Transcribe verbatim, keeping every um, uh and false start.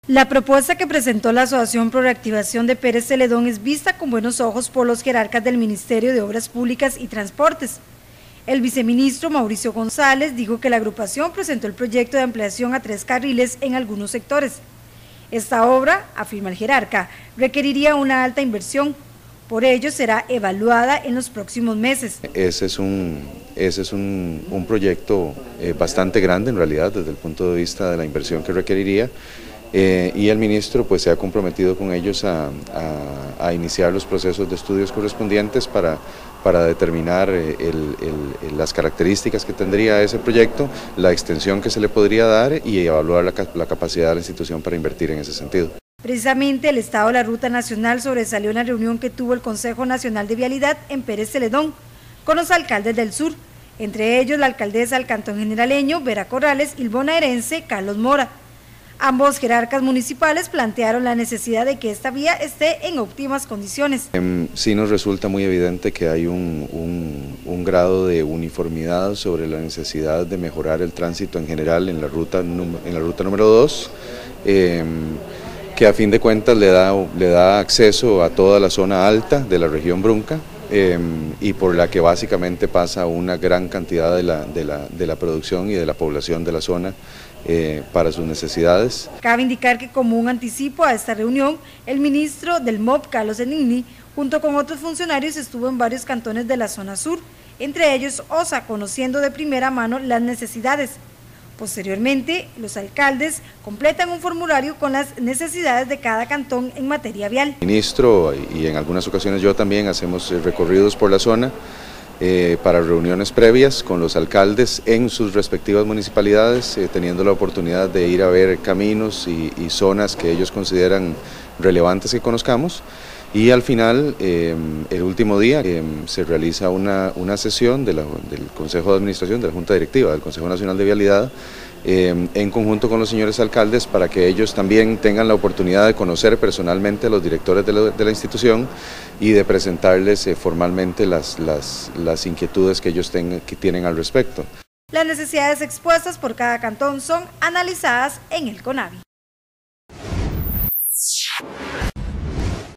La propuesta que presentó la Asociación Pro Reactivación de Pérez Celedón es vista con buenos ojos por los jerarcas del Ministerio de Obras Públicas y Transportes. El viceministro Mauricio González dijo que la agrupación presentó el proyecto de ampliación a tres carriles en algunos sectores. Esta obra, afirma el jerarca, requeriría una alta inversión, por ello será evaluada en los próximos meses. Ese es un, ese es un, un proyecto eh, bastante grande en realidad desde el punto de vista de la inversión que requeriría. Eh, y el ministro pues se ha comprometido con ellos a, a, a iniciar los procesos de estudios correspondientes para, para determinar el, el, las características que tendría ese proyecto, la extensión que se le podría dar y evaluar la, la capacidad de la institución para invertir en ese sentido. Precisamente el estado de la Ruta Nacional sobresalió en la reunión que tuvo el Consejo Nacional de Vialidad en Pérez Celedón con los alcaldes del sur, entre ellos la alcaldesa del Cantón Generaleño, Vera Corrales, y el bonaerense Carlos Mora. Ambos jerarcas municipales plantearon la necesidad de que esta vía esté en óptimas condiciones. Sí nos resulta muy evidente que hay un, un, un grado de uniformidad sobre la necesidad de mejorar el tránsito en general en la ruta, en la ruta número dos, eh, que a fin de cuentas le da, le da acceso a toda la zona alta de la región Brunca, eh, y por la que básicamente pasa una gran cantidad de la, de la, de la producción y de la población de la zona eh, para sus necesidades. Cabe indicar que como un anticipo a esta reunión, el ministro del M O P, Carlos Enigni, junto con otros funcionarios estuvo en varios cantones de la zona sur, entre ellos Osa, conociendo de primera mano las necesidades. Posteriormente, los alcaldes completan un formulario con las necesidades de cada cantón en materia vial. El ministro y en algunas ocasiones yo también hacemos recorridos por la zona eh, para reuniones previas con los alcaldes en sus respectivas municipalidades, eh, teniendo la oportunidad de ir a ver caminos y, y zonas que ellos consideran relevantes que conozcamos. Y al final, eh, el último día, eh, se realiza una, una sesión de la, del Consejo de Administración, de la Junta Directiva del Consejo Nacional de Vialidad, eh, en conjunto con los señores alcaldes, para que ellos también tengan la oportunidad de conocer personalmente a los directores de la, de la institución y de presentarles eh, formalmente las, las, las inquietudes que ellos tengan, que tienen al respecto. Las necesidades expuestas por cada cantón son analizadas en el CONAVI.